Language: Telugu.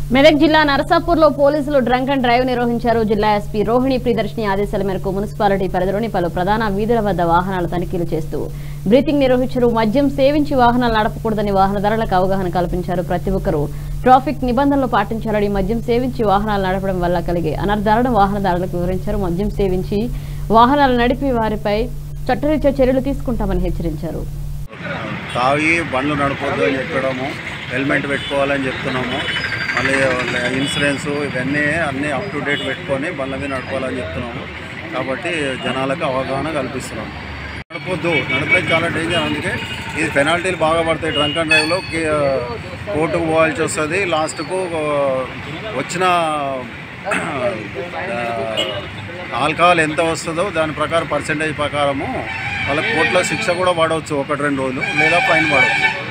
మెదక్ జిల్లా నరసాపూర్లో పోలీసులు డ్రంక్ అండ్ డ్రైవ్ నిర్వహించారు. జిల్లా ఎస్పీ రోహిణి ప్రియదర్శిని ఆదేశాల మేరకు మున్సిపాలిటీ పరిధిలోని పలు ప్రధాన వీధుల వద్ద వాహనాల తనిఖీలు చేస్తూ బ్రీతింగ్ నిర్వహించారు. మద్యం సేవించి వాహనాలు నడపకూడదని వాహనదారులకు అవగాహన కల్పించారు. ప్రతి ఒక్కరూ ట్రాఫిక్ నిబంధనలు పాటించాలని, మద్యం సేవించి వాహనాలు నడపడం వల్ల కలిగే అనర్థాలను వాహనదారులకు వివరించారు. మద్యం సేవించి వాహనాలు నడిపి వారిపై చట్టరీత్యా చర్యలు తీసుకుంటామని హెచ్చరించారు. తాగి బండ్లు నడపొద్దు అని చెప్పడము, హెల్మెట్ పెట్టుకోవాలని చెప్తున్నాము. మళ్ళీ ఇన్సూరెన్స్ ఇవన్నీ అన్నీ అప్ టు డేట్ పెట్టుకొని బండ్ల మీద నడపాలని చెప్తున్నాము. కాబట్టి జనాలకు అవగాహన కల్పిస్తున్నాము. నడపొద్దు, నడిపే చాలా డేంజర్. అందుకే ఇది పెనాల్టీలు బాగా పడతాయి. డ్రంక్ అండ్ డ్రైవ్లో కోర్టుకు పోవాల్సి వస్తుంది. లాస్ట్కు వచ్చిన ఆల్కహాల్ ఎంత వస్తుందో దాని ప్రకారం పర్సెంటేజ్ ప్రకారము వాళ్ళ కోర్టులో శిక్ష కూడా పడవచ్చు, 1-2 రోజులు, లేదా ఫైన్ పడవచ్చు.